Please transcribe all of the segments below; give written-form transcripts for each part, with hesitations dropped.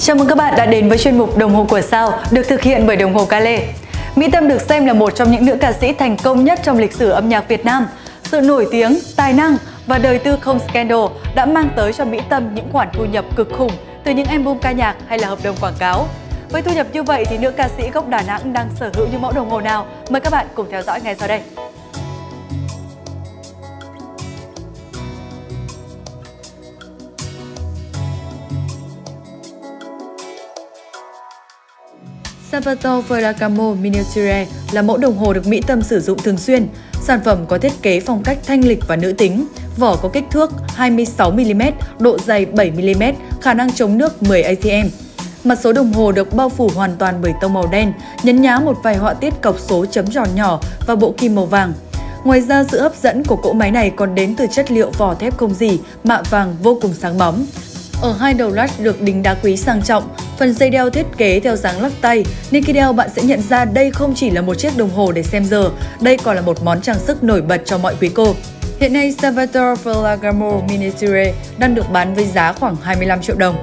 Chào mừng các bạn đã đến với chuyên mục Đồng hồ của Sao được thực hiện bởi Đồng hồ Cale. Mỹ Tâm được xem là một trong những nữ ca sĩ thành công nhất trong lịch sử âm nhạc Việt Nam. Sự nổi tiếng, tài năng và đời tư không scandal đã mang tới cho Mỹ Tâm những khoản thu nhập cực khủng từ những album ca nhạc hay là hợp đồng quảng cáo. Với thu nhập như vậy thì nữ ca sĩ gốc Đà Nẵng đang sở hữu những mẫu đồng hồ nào? Mời các bạn cùng theo dõi ngay sau đây. Salvatore Ferragamo Miniature là mẫu đồng hồ được Mỹ Tâm sử dụng thường xuyên. Sản phẩm có thiết kế phong cách thanh lịch và nữ tính, vỏ có kích thước 26mm, độ dày 7mm, khả năng chống nước 10 ATM. Mặt số đồng hồ được bao phủ hoàn toàn bởi tông màu đen, nhấn nhá một vài họa tiết cọc số chấm tròn nhỏ và bộ kim màu vàng. Ngoài ra, sự hấp dẫn của cỗ máy này còn đến từ chất liệu vỏ thép không rỉ, mạ vàng vô cùng sáng bóng. Ở hai đầu latch được đính đá quý sang trọng, phần dây đeo thiết kế theo dáng lắc tay, nên khi đeo bạn sẽ nhận ra đây không chỉ là một chiếc đồng hồ để xem giờ, đây còn là một món trang sức nổi bật cho mọi quý cô. Hiện nay, Salvatore Ferragamo Miniature đang được bán với giá khoảng 25 triệu đồng.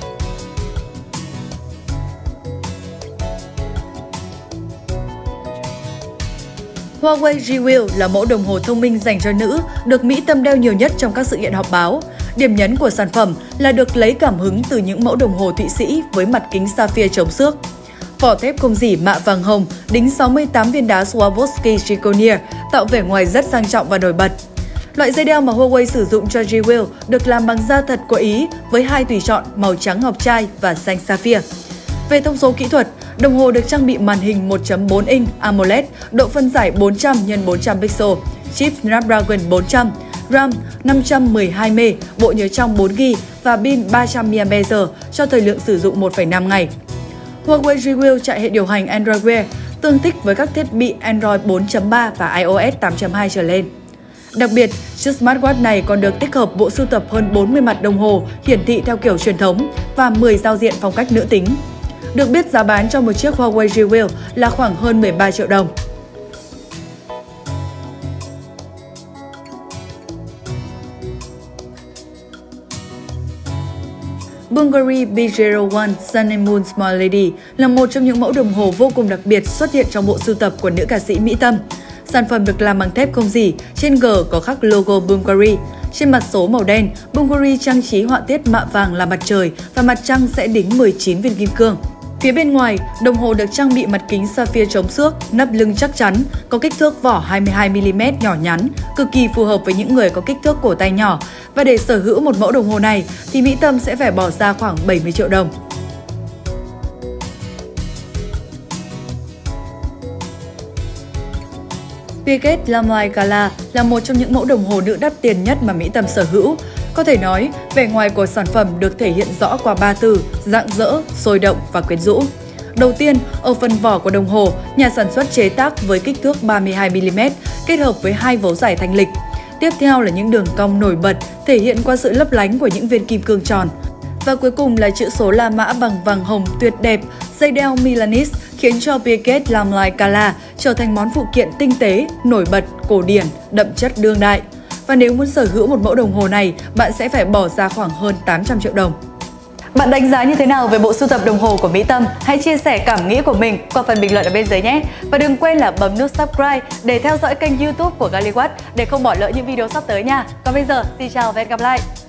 Huawei G-Wheel là mẫu đồng hồ thông minh dành cho nữ, được Mỹ Tâm đeo nhiều nhất trong các sự kiện họp báo. Điểm nhấn của sản phẩm là được lấy cảm hứng từ những mẫu đồng hồ Thụy Sĩ với mặt kính sapphire chống xước. Vỏ thép không rỉ mạ vàng hồng, đính 68 viên đá Swarovski zirconia, tạo vẻ ngoài rất sang trọng và nổi bật. Loại dây đeo mà Huawei sử dụng cho G-Wheel được làm bằng da thật của Ý với hai tùy chọn màu trắng ngọc trai và xanh sapphire. Về thông số kỹ thuật, đồng hồ được trang bị màn hình 1.4 inch AMOLED, độ phân giải 400 x 400 pixel, chip Snapdragon 400, RAM 512M, bộ nhớ trong 4GB và pin 300mAh cho thời lượng sử dụng 1,5 ngày. Huawei G-Wheel chạy hệ điều hành Android Wear, tương thích với các thiết bị Android 4.3 và iOS 8.2 trở lên. Đặc biệt, chiếc smartwatch này còn được tích hợp bộ sưu tập hơn 40 mặt đồng hồ hiển thị theo kiểu truyền thống và 10 giao diện phong cách nữ tính. Được biết, giá bán cho một chiếc Huawei G-Wheel là khoảng hơn 13 triệu đồng. Bulgari B01 Sun and Moon Small Lady là một trong những mẫu đồng hồ vô cùng đặc biệt xuất hiện trong bộ sưu tập của nữ ca sĩ Mỹ Tâm. Sản phẩm được làm bằng thép không rỉ, trên G có khắc logo Bulgari. Trên mặt số màu đen, Bulgari trang trí họa tiết mạ vàng là mặt trời và mặt trăng sẽ đính 19 viên kim cương. Phía bên ngoài, đồng hồ được trang bị mặt kính sapphire chống xước, nắp lưng chắc chắn, có kích thước vỏ 22mm nhỏ nhắn, cực kỳ phù hợp với những người có kích thước cổ tay nhỏ. Và để sở hữu một mẫu đồng hồ này thì Mỹ Tâm sẽ phải bỏ ra khoảng 70 triệu đồng. Piaget Lamlite Gala là một trong những mẫu đồng hồ nữ đắt tiền nhất mà Mỹ Tâm sở hữu. Có thể nói, vẻ ngoài của sản phẩm được thể hiện rõ qua 3 từ: rạng rỡ, sôi động và quyến rũ. Đầu tiên, ở phần vỏ của đồng hồ, nhà sản xuất chế tác với kích thước 32mm kết hợp với hai vấu giải thanh lịch. Tiếp theo là những đường cong nổi bật thể hiện qua sự lấp lánh của những viên kim cương tròn. Và cuối cùng là chữ số La Mã bằng vàng hồng tuyệt đẹp, dây đeo Milanese khiến cho Piaget Lamlite Gala trở thành món phụ kiện tinh tế, nổi bật, cổ điển, đậm chất đương đại. Và nếu muốn sở hữu một mẫu đồng hồ này, bạn sẽ phải bỏ ra khoảng hơn 800 triệu đồng. Bạn đánh giá như thế nào về bộ sưu tập đồng hồ của Mỹ Tâm? Hãy chia sẻ cảm nghĩ của mình qua phần bình luận ở bên dưới nhé! Và đừng quên là bấm nút subscribe để theo dõi kênh YouTube của Galliwatt để không bỏ lỡ những video sắp tới nha! Còn bây giờ, xin chào và hẹn gặp lại!